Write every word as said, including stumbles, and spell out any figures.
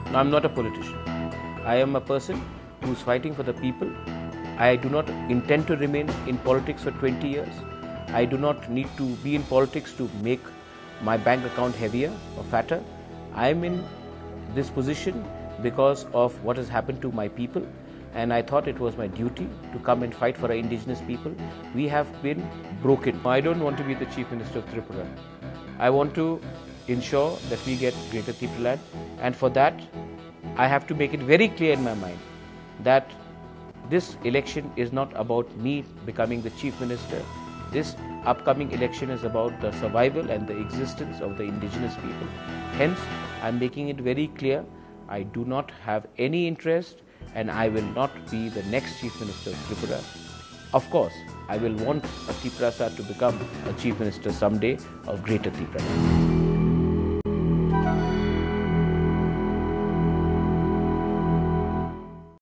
No, I'm not a politician. I am a person who's fighting for the people. I do not intend to remain in politics for twenty years. I do not need to be in politics to make my bank account heavier or fatter. I am in this position because of what has happened to my people, and I thought it was my duty to come and fight for our indigenous people. We have been broken. I don't want to be the Chief Minister of Tripura. I want to ensure that we get Greater Tripuland, and for that I have to make it very clear in my mind that this election is not about me becoming the Chief Minister. This upcoming election is about the survival and the existence of the indigenous people. Hence, I am making it very clear, I do not have any interest and I will not be the next Chief Minister of Tripura. Of course, I will want a Triprasad to become a Chief Minister someday of Greater Tripura.